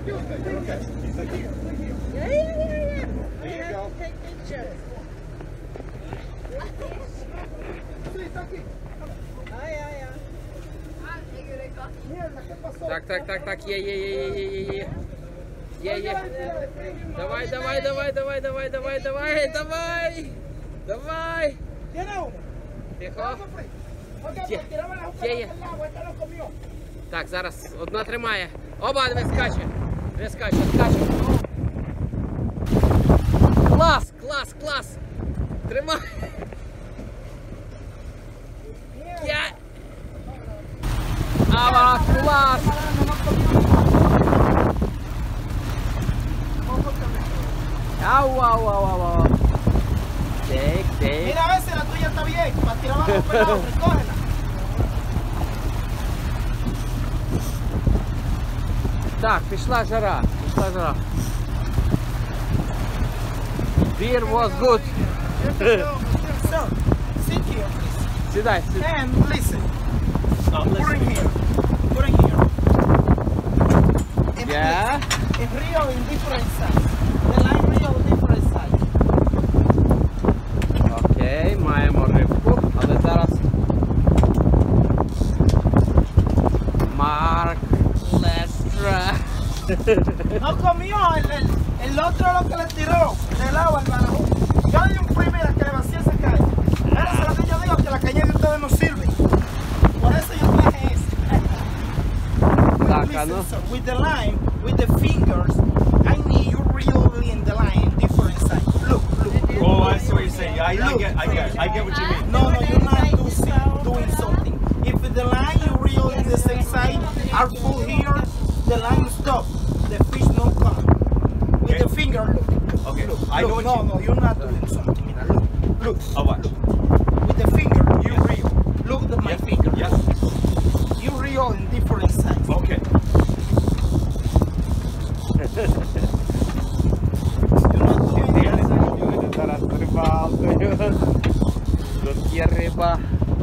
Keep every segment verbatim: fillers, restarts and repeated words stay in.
Yeah, yeah, yeah, yeah. There you go. Take pictures. Ay, ay, ay. Так, так, так, так, є, є, є, є, є, є, є. Є, є. Давай, давай, давай, давай, давай, давай, давай, давай. Давай. Тихо. Є, є, є. Так, зараз одна тримає. Оба, не скаче. Не скаче, скаче. Клас, клас, клас. Тримай. Я. Ава, клас. Au, au, au, au, au. Take, take. Mira a ver si la tuya está bien. Para tirar abajo, pelado, recógela. Так, пішла жара, пішла жара. Beer was good. Sir, sit here, please. Сідай, сідай. And listen. Put it here. Put it here. And Yeah. please, it's real in different size. The line real different size. Окей, маємо рибку, але зараз Марк Лестра. No comió el, el, el otro lo que le tiró del agua al barajo. Yo le di un primera que le vacié esa caña. Ahora se lo que yo digo que la caña de ustedes no sirve. Por eso yo traje ese. Так, а Listen, ну. sir, with the line, with the fingers, I need you really in the line, different size. Look, look. Oh, I see what you're saying. I, I get, I get, I get what you mean. No, no, you're not doing, doing something. If the line you reel in the same side are full here, the line stop. The fish no come. With Okay. the finger, look. Okay, Look, I know look, what no, you- no, you're not doing something. Mira, look, look. I'll watch. With the finger, you reel. Look at my Yes. finger. Yes. You reel in different sides. Okay. You're not doing it. Зараз рибалкою. Тут є риба.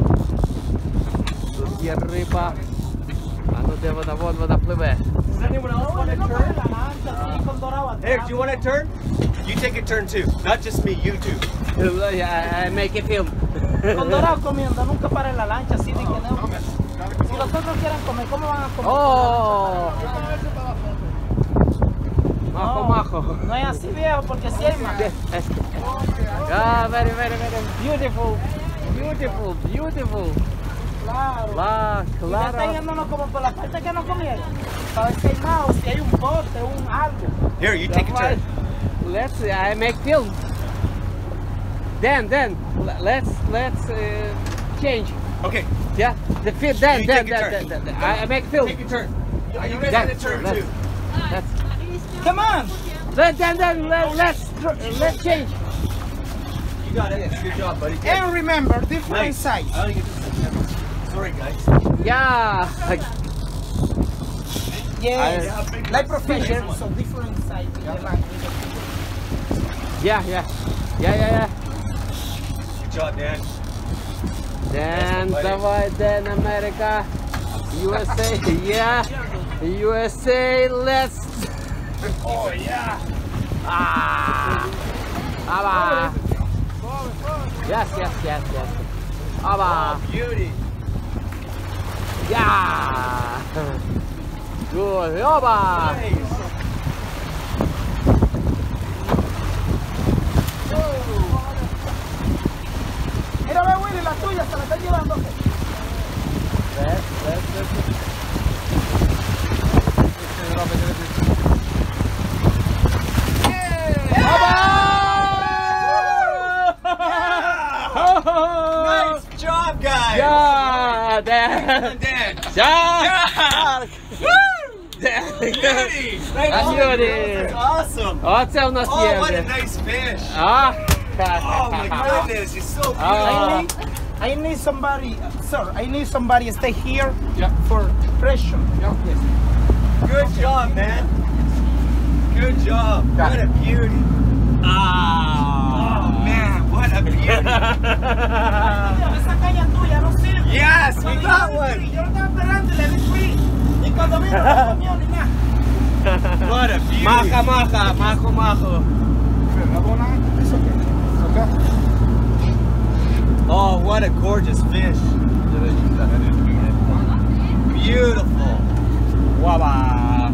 Тут є риба. А ну де вона? Вон вона пливе. Does anyone else want to turn? Eric, do you want to turn? You take a turn too. Not just me, you too. I make a film. Con dorado comiendo, nunca para en la lancha, así de que no. Si los otros quieren comer, ¿cómo van a comer? Oh! Majo, majo. No es así, viejo, porque si hay más. Ah, very, very, very beautiful. Beautiful, beautiful. Claro. La, Y ya claro. está yéndonos como por la parte que no comieron. Para ver si hay más o si hay un bote, un algo. Here, you take a turn. Let's, I make film. Then, then, let's, let's uh, change. Okay. Yeah, the film, then, You then, take a then, turn. then, then, I I make film. Take a turn. Are you guys Then, on a turn let's- too? let's, Come on. then, then, then, let- let's, let's change. You got it. Good job, buddy. And remember, different Nice. size. I don't get this. Sorry, guys. Yeah. Yes. I- Like professional, so different size. in the line. Yeah, yeah, yeah, yeah, yeah. Good job, Dan. Then, buddy. давай, then, America, U S A, yeah, U S A, let's. Oh, yeah. Ah, Aba. Yes, yes, yes, yes. Aba. Beauty. Yeah. Good. Aba. Nice. Mira, ve, Willy, la tuya se la está llevando. Let's, let's, let's. Nice job, guys. Yeah, Dan. Dan. Yeah. Beauty. А beauty. That's awesome. Оце у нас Oh, є. what a вже. nice fish. А? Oh my goodness, you're so Oh. I beautiful. need, I need somebody, sir, I need somebody to stay here Yeah. for pressure. Good job, man. Good job. Got What a beauty. Oh man, what a beauty. Esa caña tuya no sirve. Yes, we got one. Yo lo estaba esperando y le di free. Y cuando vino no comió ni nada. What a beauty. Maka maka, mako mako. Another one on? It's okay. It's okay. Oh, what a gorgeous fish. Beautiful. Вава.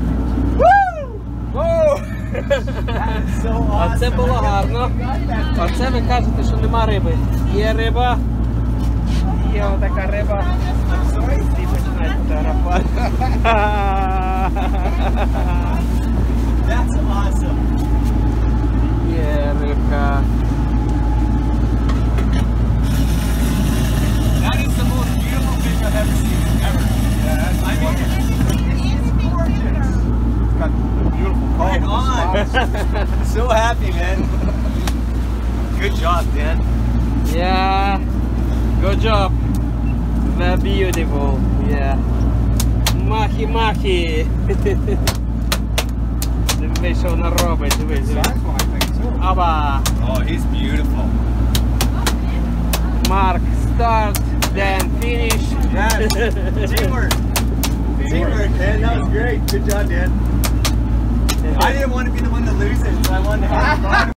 That is so awesome. Оце було гарно. Оце ви кажете, що нема риби. Є риба. Є отака риба. Всі починають фотографувати. That's awesome. Є рибка. That is the most beautiful fish I've ever seen. Ever. Yeah, I mean, it's gorgeous. It's got beautiful Right colors. on. So happy, man. Good job, Dan. Yeah. Good job. Very beautiful. Yeah. Махі махі. Дивись, що вона робить. Дивись, дивись. Size one, I think, too. Аба. Oh, he's beautiful. Mark, start, then finish. Yes. Teamwork. Teamwork, man. That was great. Good job, Dan. I didn't want to be the one to lose it, so I wanted to have fun.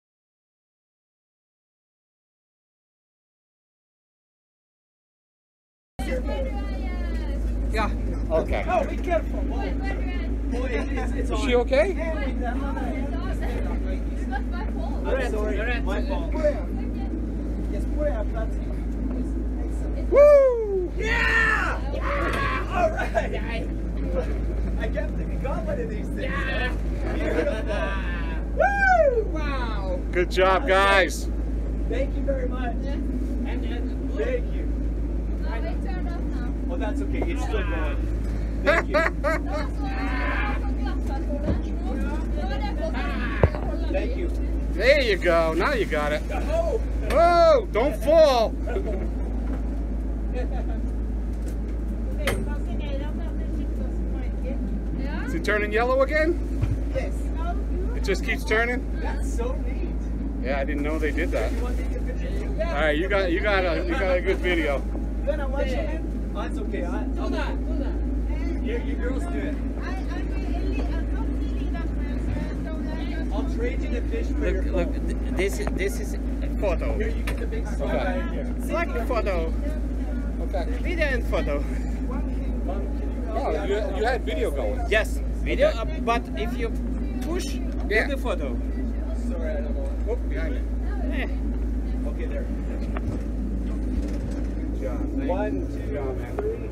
Yeah. Okay. Oh, be careful. Boy, it's, it's Is on. she okay? I'm sorry. My fault. Yes, put it up. That's it. Woo! Yeah! Yeah! All right. I got, I got one of these things. Yeah. Beautiful. Woo! Wow. Good job, guys. Thank you very much. Thank you. Oh, that's okay. It's still going. Thank you. Thank you. There you go. Now you got it. Oh! Oh, don't fall. Is it turning yellow again? Yes. It just keeps turning? That's so neat. Yeah, I didn't know they did that. You want to take a picture? All right, you got you got a you got a good video. You gonna watch it? Oh, it's okay. I, Do that, do that. you, you girls do it. I'll trade you the fish for your Look, phone. look, this is, this is a photo. Here, you get the big stuff Okay. right here. It's like a photo. Okay. Video and photo. Mom, can you help Oh, me out? you, you had video going. Yes, video, uh, but if you push, Yeah. get the photo. Sorry, I don't know. Oh, behind you. Eh. Okay, there. Good job. Thank you. One, Good two, job, man. three.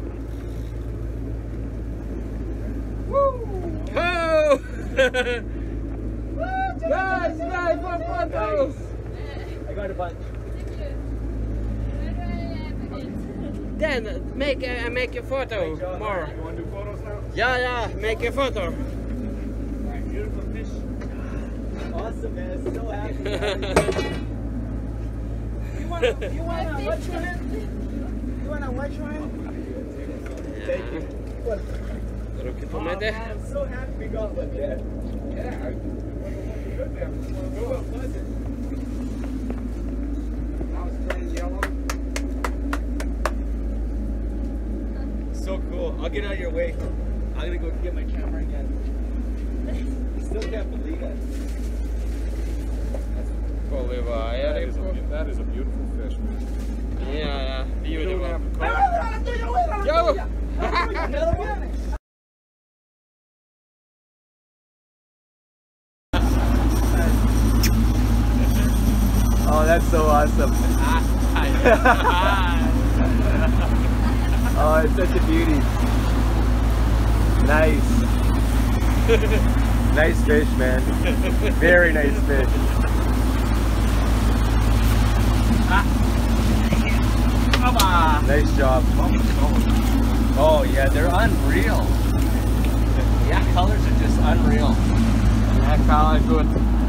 Oh! Guys, guys, for photos! I got a bunch. Then make uh, make a photo Great job. more. You want to do photos now? Yeah, yeah, make a photo. Beautiful fish. Awesome, man. So happy. to have you. You wanna, you wanna watch one? You wanna watch one? Thank you. Руки Oh, man, помити. I'm so happy we got one, Dad. Yeah. I, good there. Go up, was it? Now it's turning yellow. So cool. I'll get out of your way. I'm gonna go get my camera again. I still can't believe it. Поливає That is, рибку. a, that is a beautiful fish, man. Yeah, yeah, You don't beautiful. have a car. Yo! Another one? Oh, that's so awesome. Oh, it's such a beauty. Nice. Nice fish, man. Very nice fish. Nice job. Oh yeah, they're unreal. Yeah, colors are just unreal. Yeah, color good.